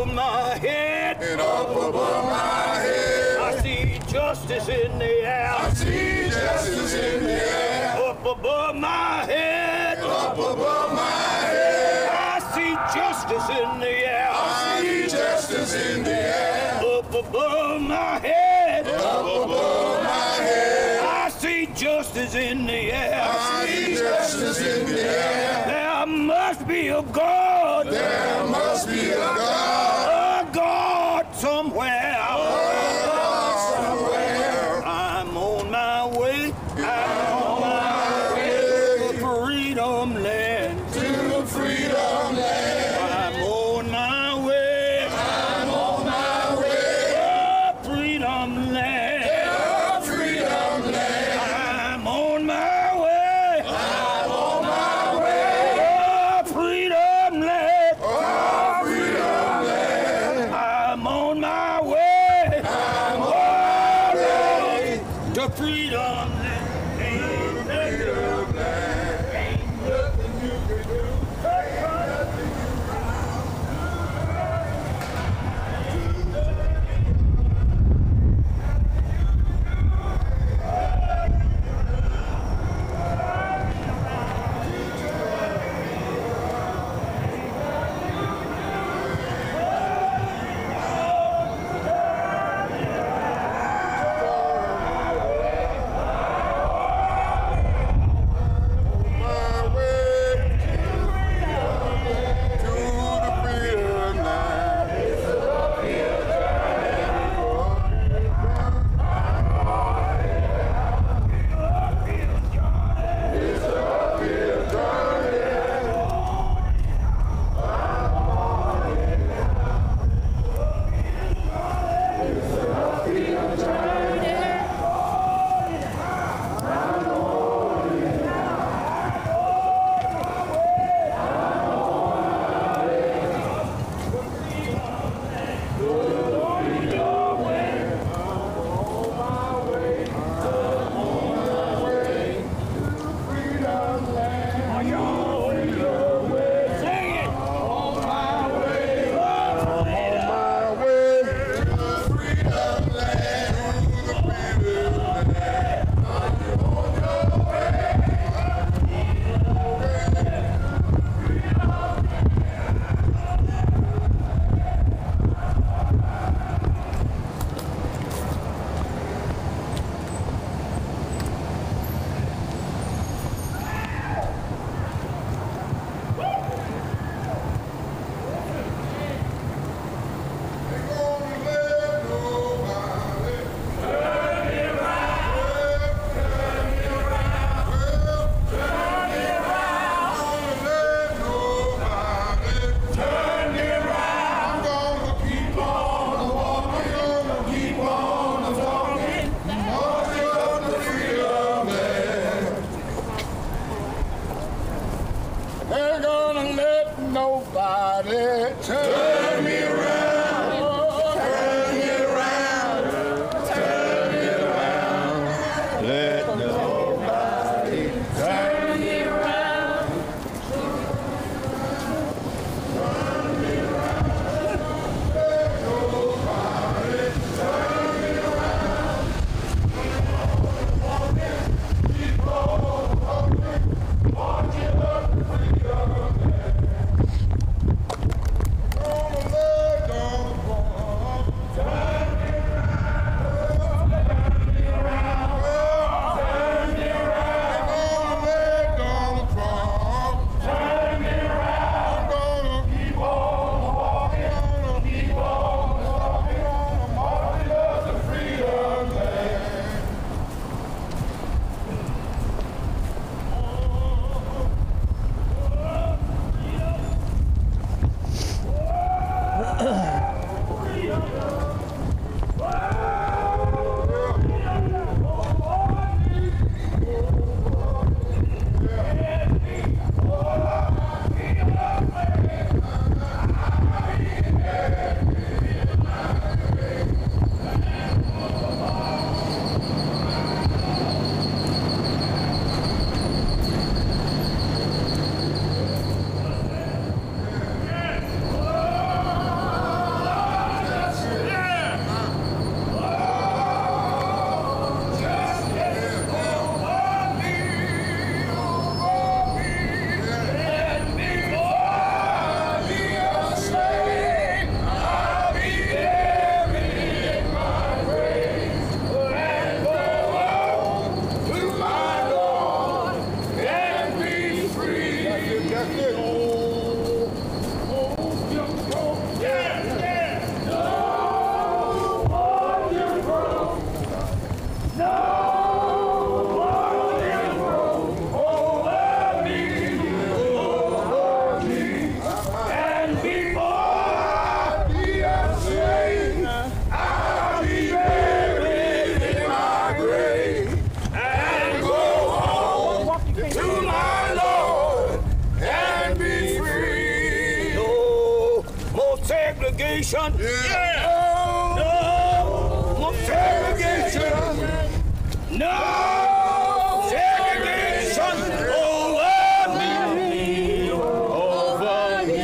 above my head. And up above my head. I see justice in the air. I see justice in the air. Up above my head. Up above my head. I see justice in the air. I see justice in the air. Up above my head. Up above my head. I see justice in the air. I see justice in the air. There must be a God. There must be a God. A God somewhere. A God somewhere. I'm on my way. I'm on my way to freedom land. to freedom land. I'm on my way. I'm on my way to freedom land. to freedom land. I'm on my way. I'm on my way to freedom land. to freedom land. I'm on my way. I'm on my way to freedom land. Ain't nothing freedom land. ain't nothing you can do. segregation. Yeah. No more segregation. No segregation over me. Over me.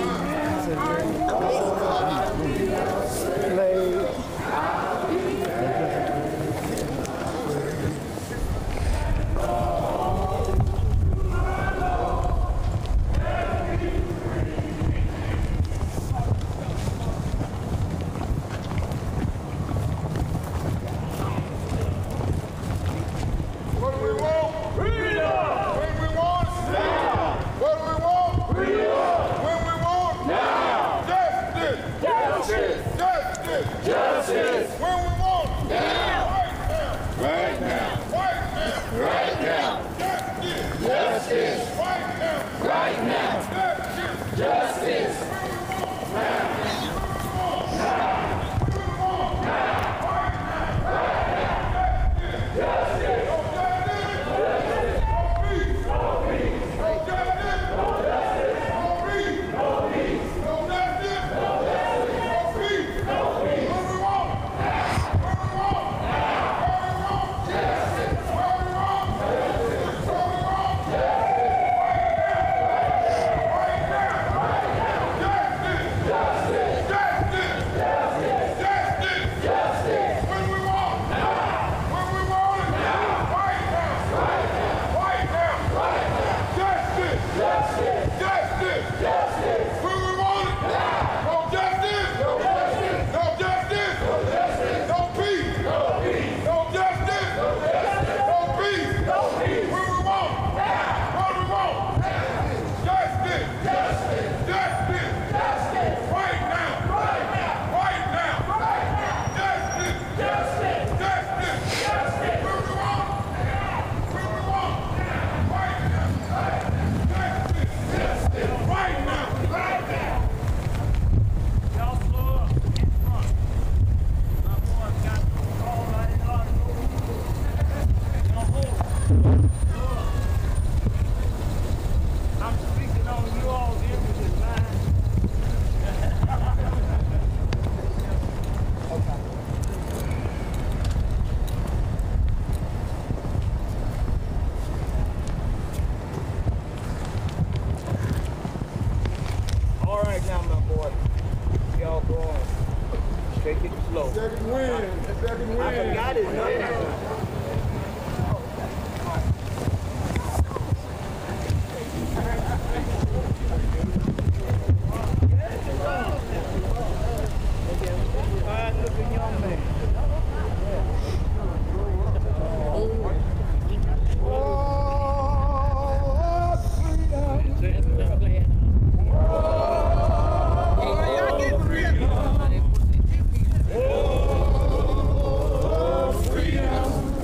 What do we want? Freedom. When we want? Now. What do we want? Freedom. When we want? Now. Justice. Justice. Justice. Justice. When we want? Now. Right now. Right now. Right now. Justice. Justice. Right now. Right now. Justice. Justice. All right now, my boy. Y'all going. Take it slow. Second win. Second win. I forgot his name. Looking young man. Freedom.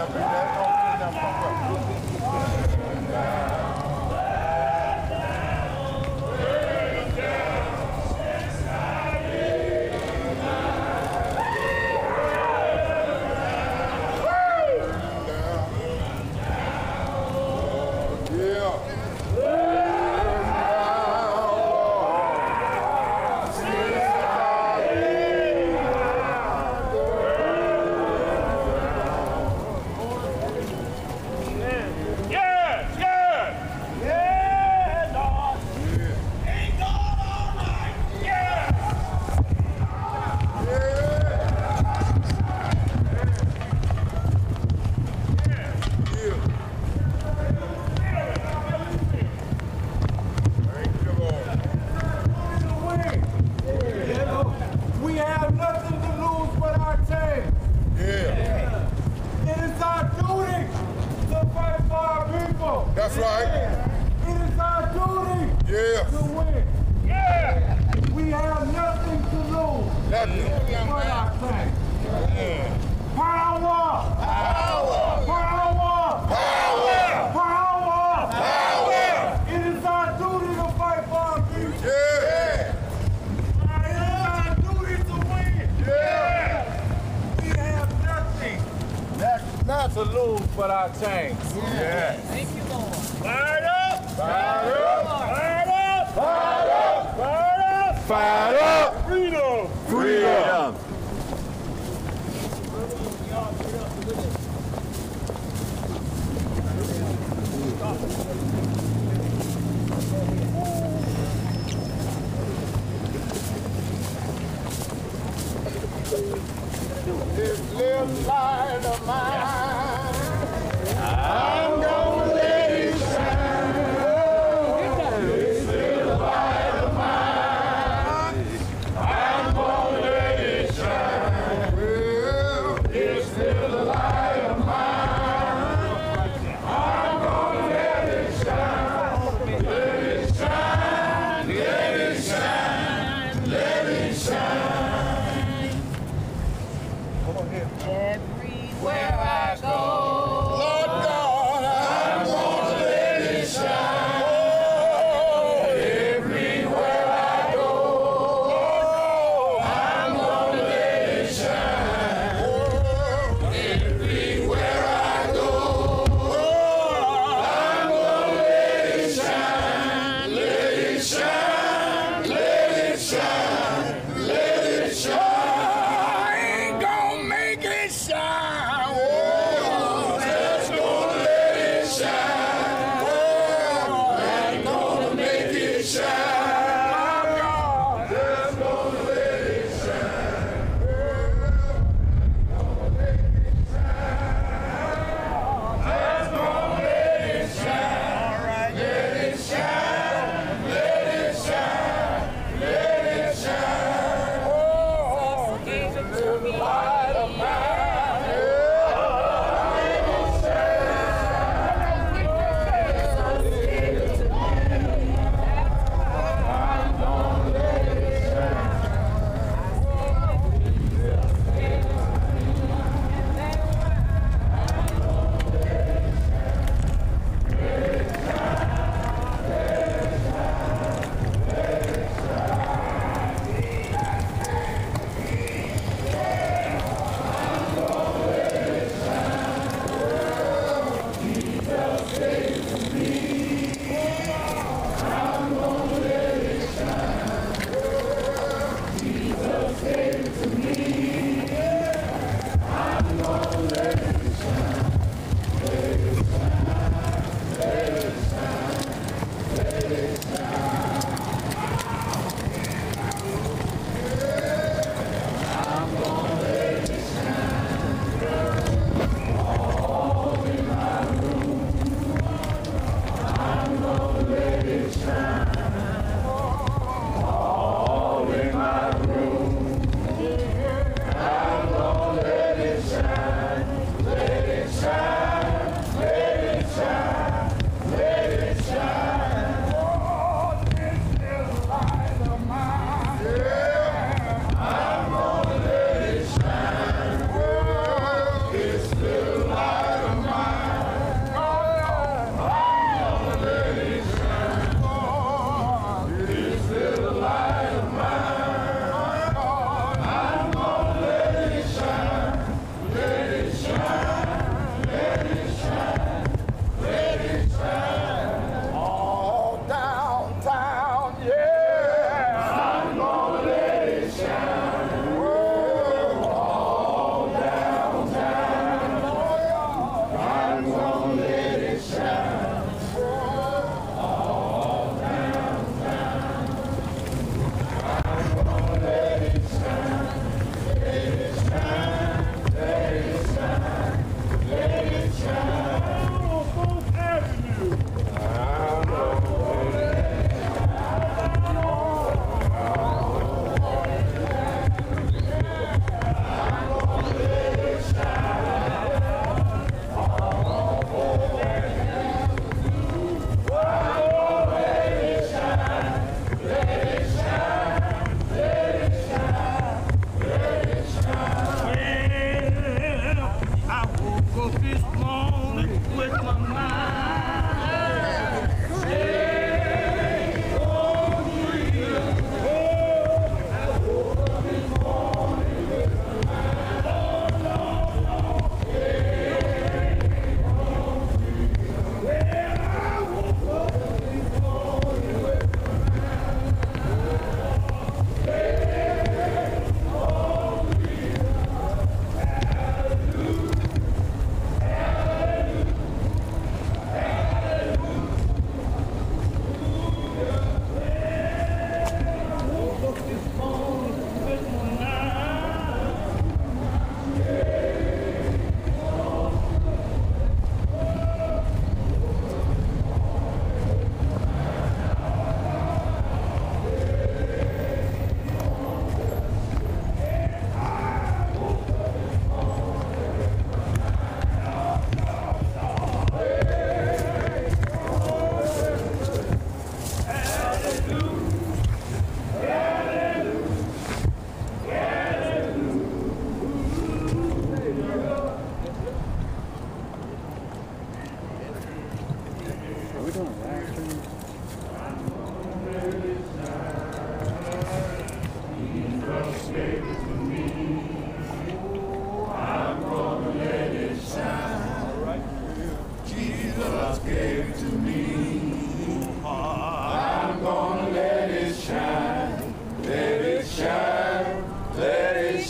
We have nothing to lose but our team. Yeah. It is our duty to fight for our people. That's right. It is our duty Yeah. to win. Yeah. We have nothing to lose Nothing. but our team. Power! Power. Power! Power. Power! Power. It is our duty to fight for our people. Yeah. It is our duty to win. Yeah. We have nothing not to lose but our team. Yeah. Thank you, Lord. Fired up! Fired up. Fired up! Fired up. Fired up! Fired up. Freedom! Freedom. This little light of mine, I'm gonna let it shine. This little light of mine, I'm gonna let it shine. Well, this little light of mine, I'm gonna let it shine. Let it shine, let it shine, let it shine. Everywhere I go, Lord God, I'm gonna let it shine. Oh, everywhere I go, I'm gonna let it shine. Oh, everywhere I go, I'm gonna let it shine. Let it shine, let it shine, let it shine. I ain't gonna make it shine. Oh, just gonna let it shine. Oh, I ain't gonna make it shine. My God, just gonna let it shine. Oh, gonna make it shine. Just gonna let it shine. All right, let it shine. Let it shine. Let it shine. Oh, gave it to me. light of mine.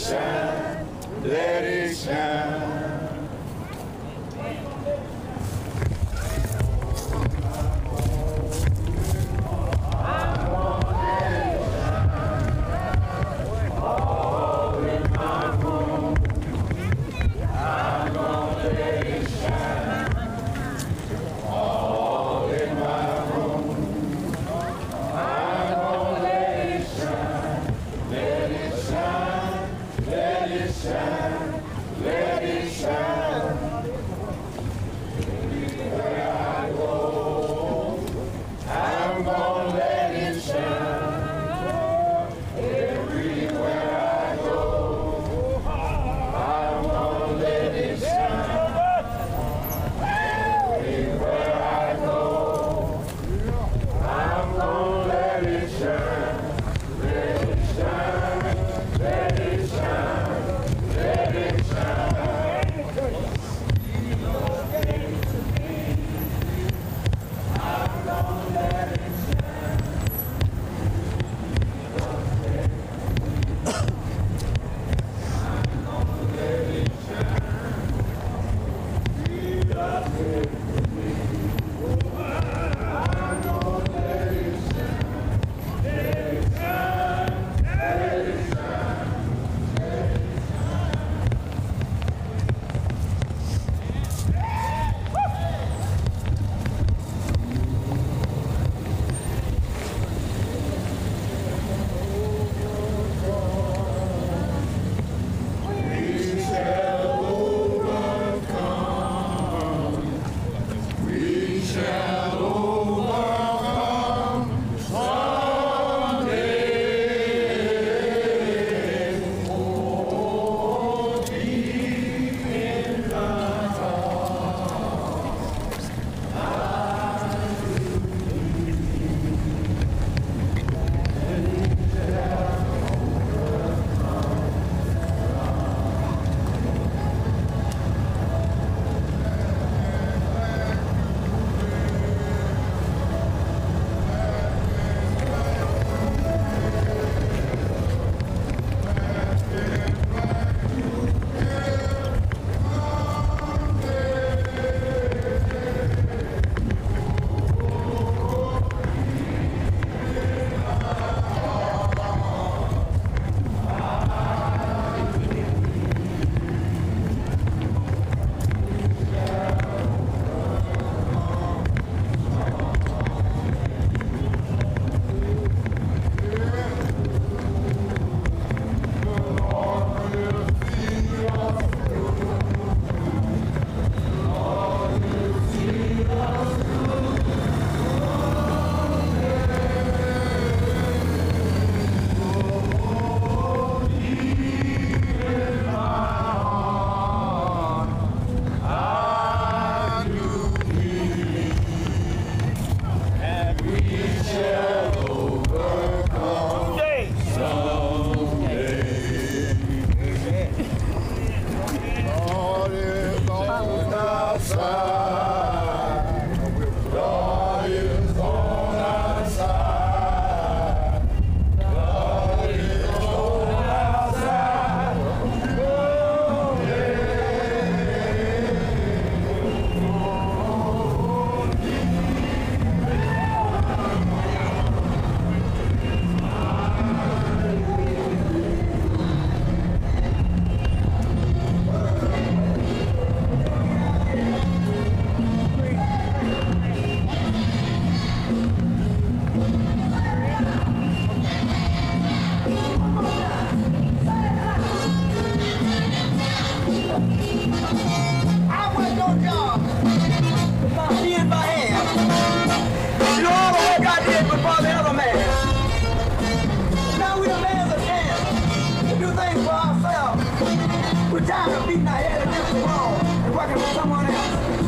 shine, let it shine. We're tired of beating our head against the wall and working for someone else.